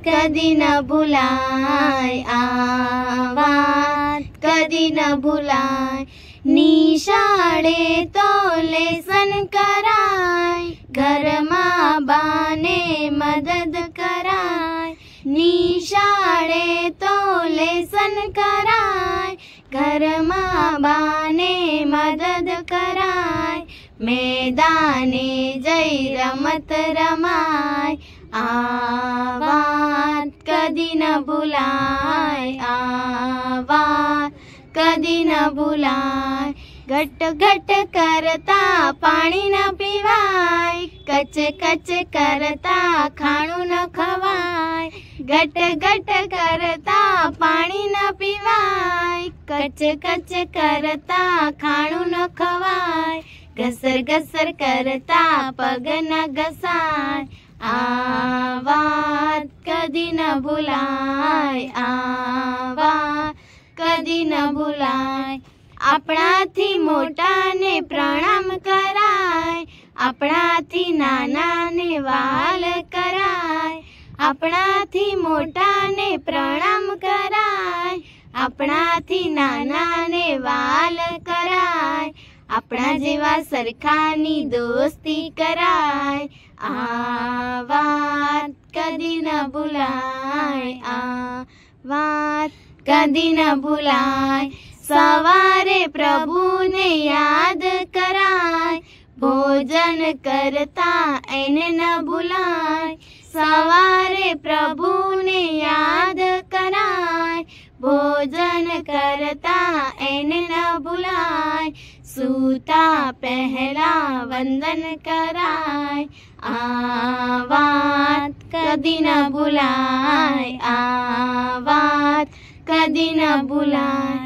कदी न भूलाय आ वात कदी न भूलाय। निशाळे तो लेसन कराय, घरमा बाने मदद कराय। निशाळे तो लेसन कराय, घरमा बाने मदद कराय। मैदाने जई रमत रमाय, आ वात कदी न भूलाय आ वात कदी न भूलाय। घट घट करता पाणी न पीवाय, कच कच करता खाणू न खवाय। घट घट करता पाणी न पीवाय, कच कच करता खाणू न खवाय। घसर घसर करता पग न घसाय, आ वात कदी न भूलाय आ वात कदी न भूलाय। आपणाथी मोटाने प्रणाम कराय, आपणाथी नानाने वाल कराय। आपणाथी मोटाने प्रणाम कराय, आपणाथी नानाने वाल कराय। આપણા જેવા સરખાની દોસ્તી कराय, आ वात कदी न भूलाय आ वात कदी न भूलाय। सवारे प्रभुने याद कराय, भोजन करता એને न भूलाय। सवारे प्रभुने याद कराय, भोजन करता એને न भूलाय। सूता पहला वंदन कराय, आ वात कदी न भूलाय आ वात कदी न भूलाय।